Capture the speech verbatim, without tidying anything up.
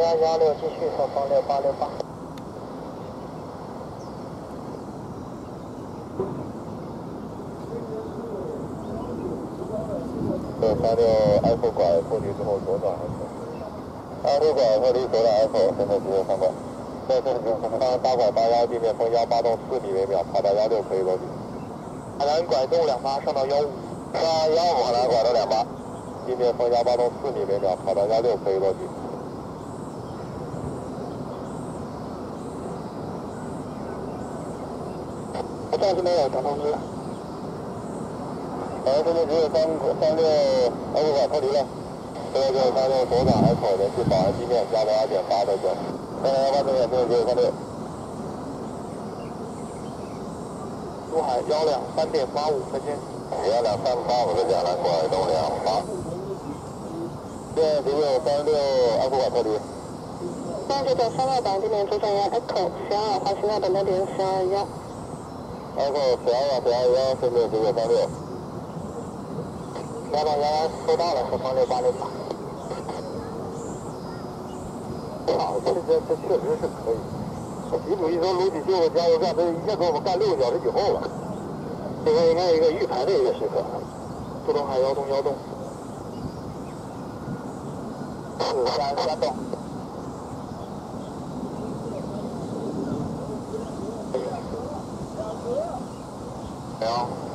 三幺六继续上方六八六八。 六三六 F 拐过去之后左转 F。F 拐脱离左转 F， 现在直接上拐。现在是方八拐八幺，地面风幺八洞四米每秒，跑到幺六可以落地。 海南拐动两八上到幺五。 上幺五海南拐动两八，地面风幺八洞四米每秒，跑到幺六可以落地。 我暂时没有等通知。 好，这边只有三三六 F 拐脱离了。现在就是三六左转 F 联系保安地面加到二点八的准。三幺八这边现在只有三六。 珠海幺两三点八五分间。 幺两三八五的两来拐动两八。现在只有三六 F 拐脱离。 三九九三六板地面左转幺 Echo 十二滑行到本地点十二幺。 Echo 十二十二幺，现在只有三六。 幺八幺幺收到了，上方六八六八。 好，这这这确实是可以。习主席说卢启秀加油站，这一下给我们干六个小时以后了。 这个应该有一个预排的一个时刻。苏东海幺洞幺洞。四三三洞。 没有。